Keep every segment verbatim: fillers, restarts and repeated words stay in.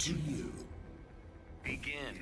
to you. Begin.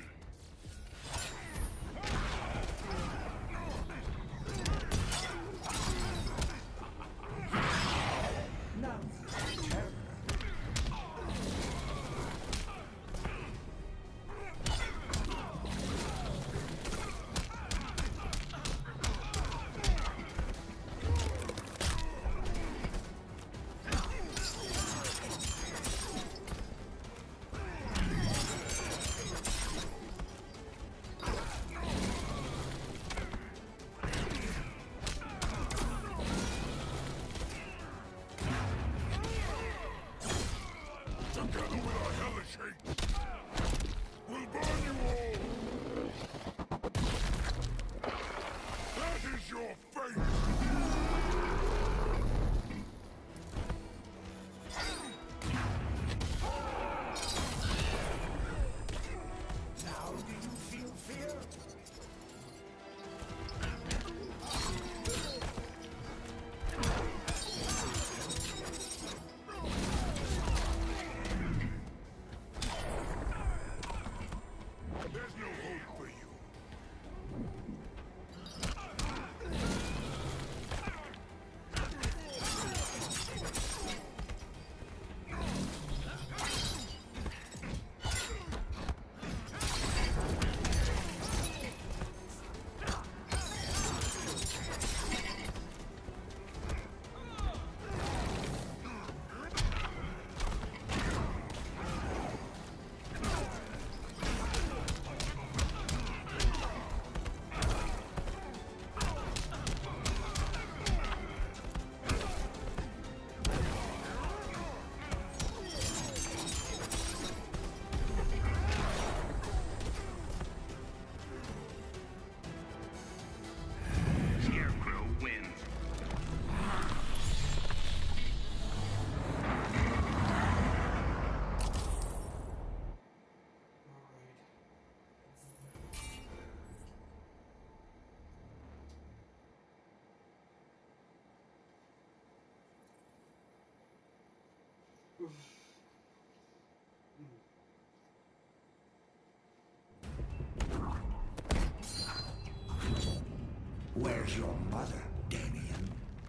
Where's your mother, Damien?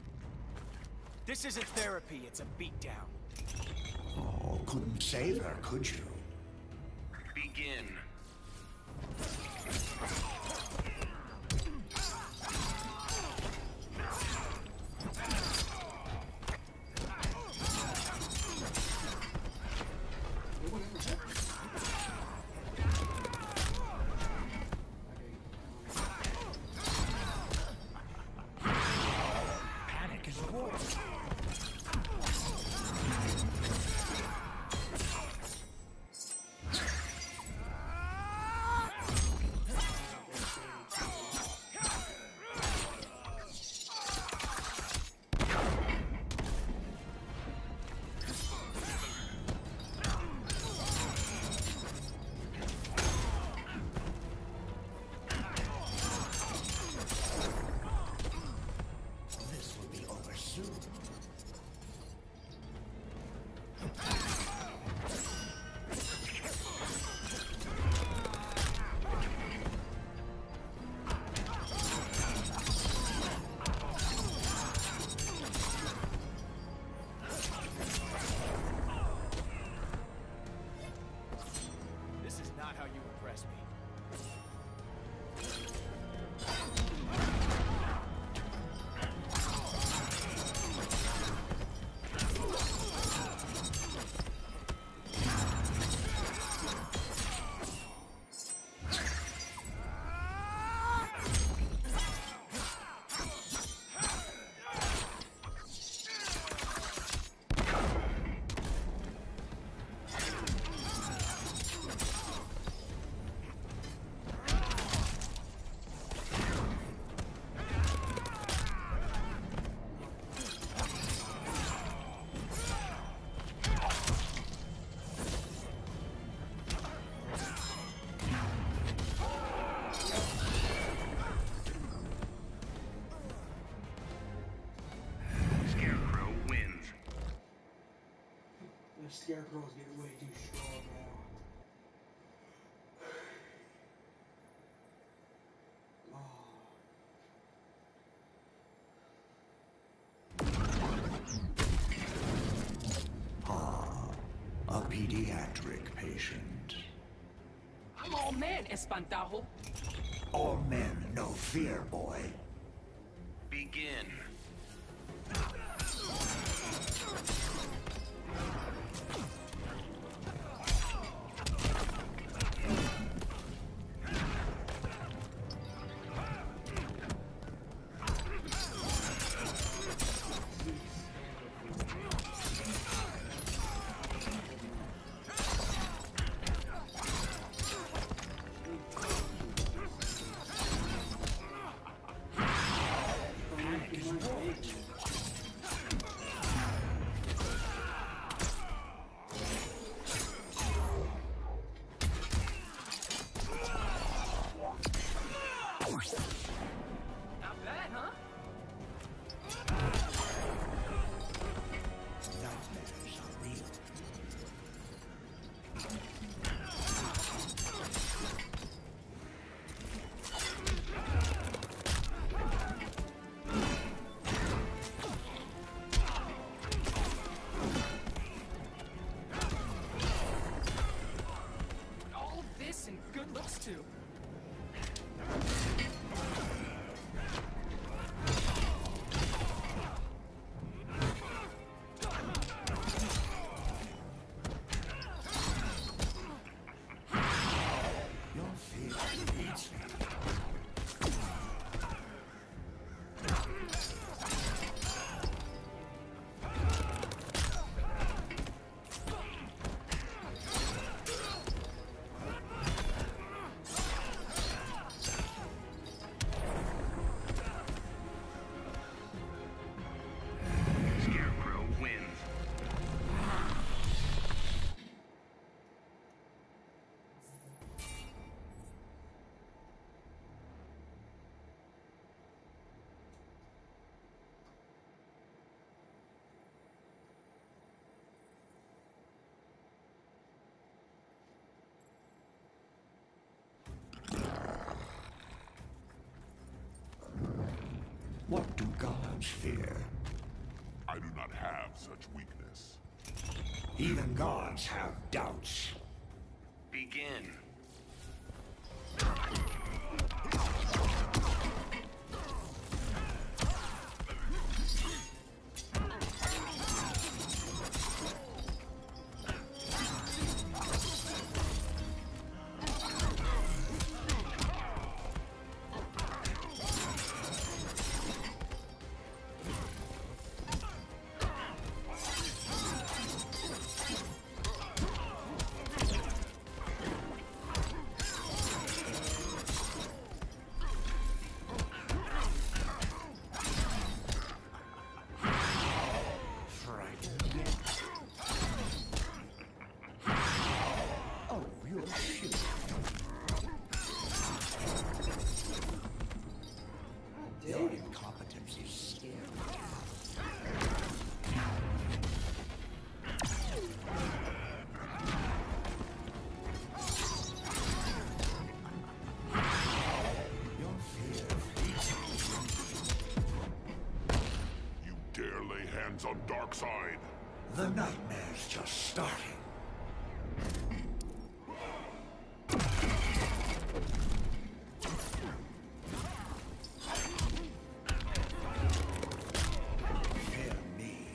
This isn't therapy, it's a beatdown. Oh, couldn't save her, could you? Begin. Scarecrow's getting way too strong now. pediatric patient. I'm all man, Espantajo. All men, no fear, boy. Begin. Not bad, huh? Nightmares are real. All of this and good looks too. Your fear leads me. Scarecrow wins. What do gods fear? I do not have such weakness. Even gods have doubts. Begin. Frightened. Oh, you're shit. Your incompetence is scary. Your fear leads me. You dare lay hands on Darkseid? The nightmare's just starting. Fear me.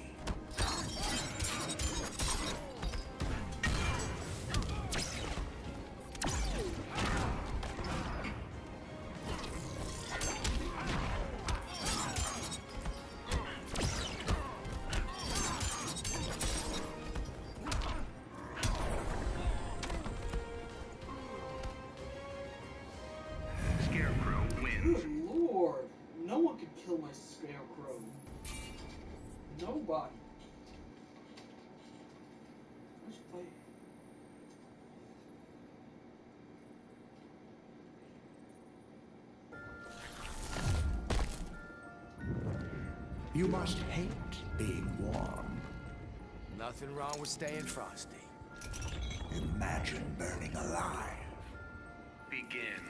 Scarecrow wins. Good lord, no one can kill my scarecrow. Nobody. Let's play. You must hate being warm. Nothing wrong with staying frosty. Imagine burning alive. Begin.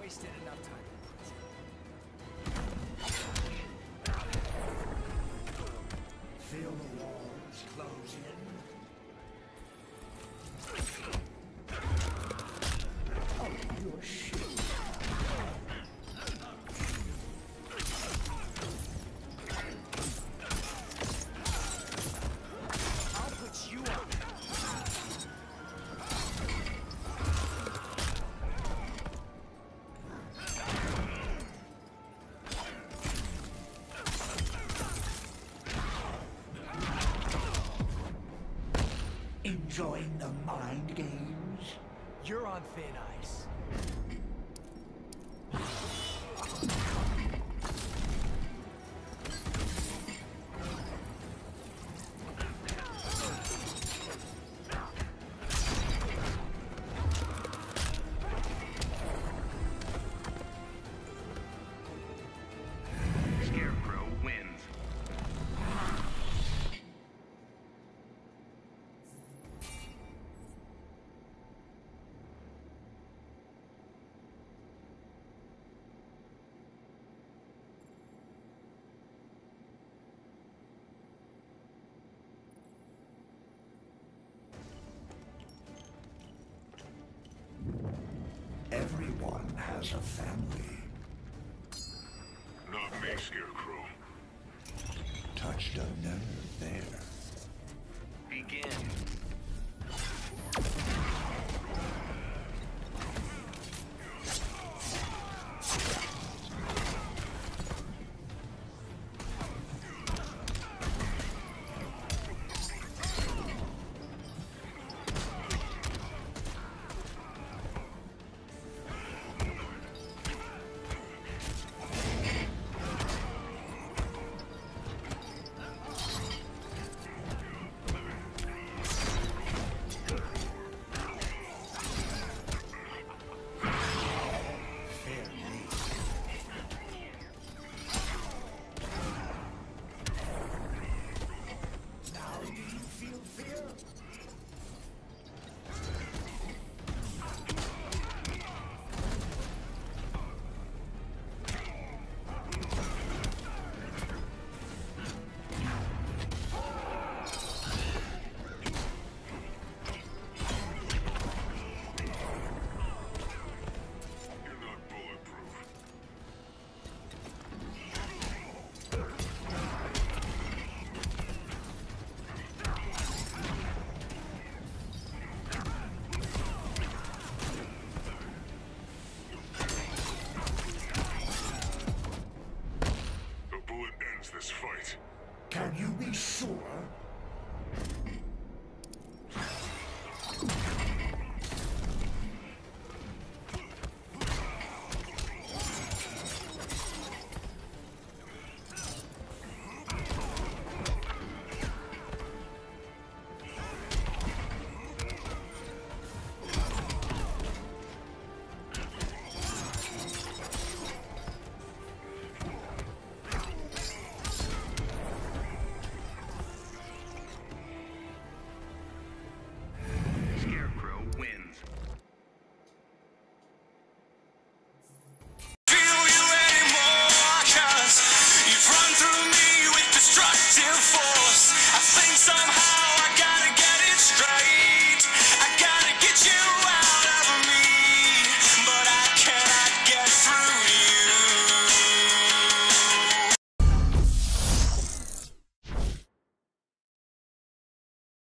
wasted enough time. Feel the walls close in. Oh, you're shit. I'll put you on. Enjoying the mind games? You're on thin ice. Scarecrow wins. Everyone has a family. Not me, Scarecrow. Touched a nerve there. Begin. You're not bulletproof. The bullet ends this fight. Can you be sure?